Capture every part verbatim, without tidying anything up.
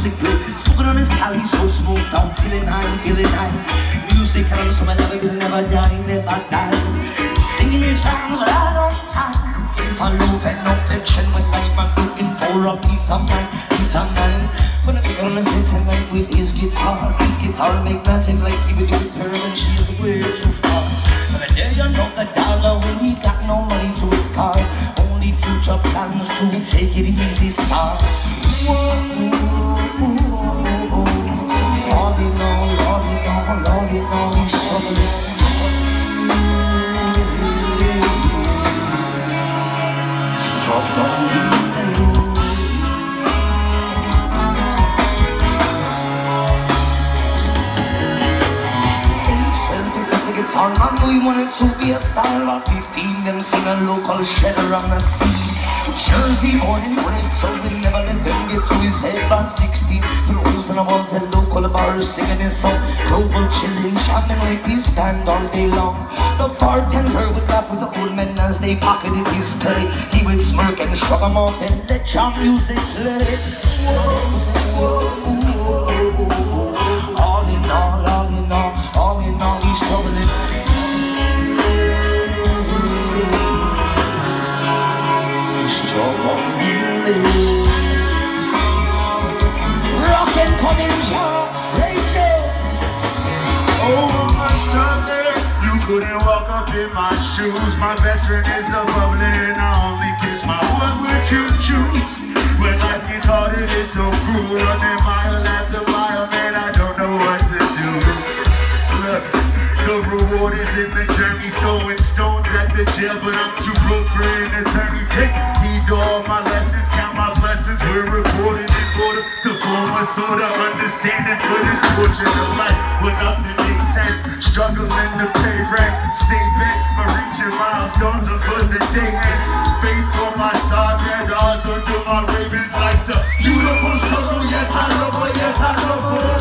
music play. Smoking on his cali, so smoked out, feeling high, feeling high. Music comes so my never will never die, never die. Singing his rhymes right on time. Looking for love and affection when I'm looking for a peace of mind, peace of mind. When I pick on his head tonight with his guitar, his guitar make magic like he would do with her, and she is way too far. But I dare you know the dollar when he got no money to his car. Only future plans to take it easy, star. Whoa, all in all, all in all, all in all, he's struggling. Guitar man, we wanted to be a star. At fifteen, them sing a local shredder on the sea. Jersey morning, but it's so we never let them get to his head. By sixteen, the rules and the ones that local bars singing his song. Global chilling, shamming with his band all day long. The bartender would laugh with the old men as they pocketed his pay. He would smirk and shrug him off and let your music play. Whoa, whoa, whoa. All in all, all in all, all in all, he's struggling. Rockin' coming, Rachel. Oh, my brother, you couldn't walk up in my shoes. My best friend is a bubbly and I only kiss my one would you choose. When life gets hard, it is so cruel. Running mile after mile, man, I don't know what to do. Look, the reward is in the journey. Throwing stones at the jail, but I'm too broke for an attorney. Take heed to all my lessons, count my blessings. We're recorded in order to form a sort of understanding for this portion of life where nothing makes sense. Struggling to pay rent, stay bent, but reaching milestones before the day ends. Faith on my side, red eyes under my ravens. Life's a beautiful struggle, yes I love her, yes I love her.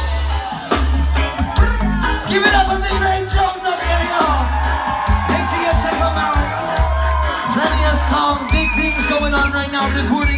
Give it up for Big Ray Jones up here, y'all. Thanks again, check them out. Plenty of song, big things going on right now. Recording